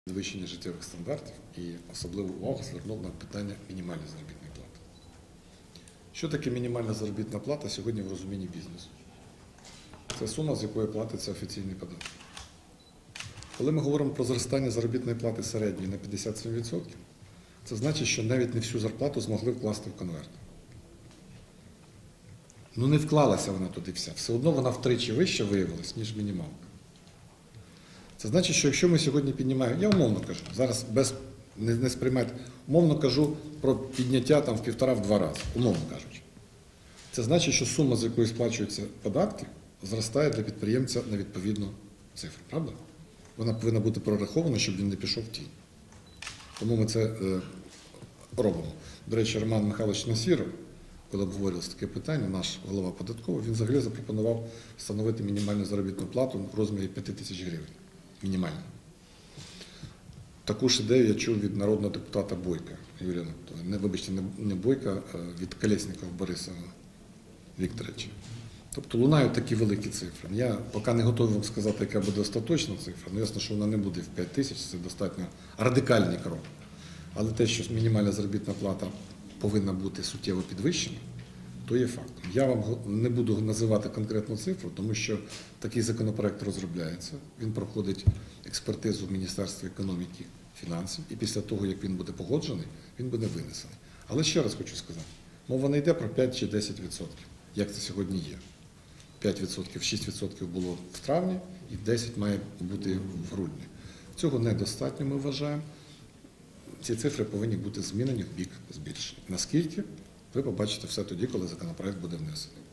Підвищення життєвих стандартів і особливу увагу звернув на питання мінімальної заробітної плати. Що таке мінімальна заробітна плата сьогодні в розумінні бізнесу? Це сума, з якої платиться офіційний податок. Коли ми говоримо про зростання заробітної плати середньої на 57%, це значить, що навіть не всю зарплату змогли вкласти в конверт. Ну не вклалася вона туди вся. Все одно вона втричі вище виявилась, ніж мінімалка. Це значить, що якщо ми сьогодні піднімаємо, я умовно кажу, зараз не сприймайте, умовно кажу про підняття там в 1,5-2 рази, умовно кажучи. Це значить, що сума, з якої сплачуються податки, зростає для підприємця на відповідну цифру, правда? Вона повинна бути прорахована, щоб він не пішов в тінь. Тому ми це робимо. До речі, Роман Михайлович Насіров, коли обговорювалося таке питання, наш голова податковий, він взагалі запропонував встановити мінімальну заробітну плату в розмірі 5 тисяч гривень. Мінімально. Таку ж ідею я чув від народного депутата Бойка Юрія Анатолійовича. Вибачте, не Бойка, а від Колєснікова Бориса Вікторовича. Тобто лунають такі великі цифри. Я поки не готовий вам сказати, яка буде остаточна цифра, але ясно, що вона не буде в 5 тисяч, це достатньо радикальний крок. Але те, що мінімальна заробітна плата повинна бути суттєво підвищена, то є фактом. Я вам не буду називати конкретну цифру, тому що такий законопроект розробляється, він проходить експертизу в Міністерстві економіки, фінансів, і після того, як він буде погоджений, він буде винесений. Але ще раз хочу сказати, мова не йде про 5 чи 10%, як це сьогодні є. 5%, 6% було в травні і 10% має бути в грудні. Цього недостатньо, ми вважаємо. Ці цифри повинні бути змінені в бік збільшення. Наскільки? Ви побачите все тоді, коли законопроект буде внесений.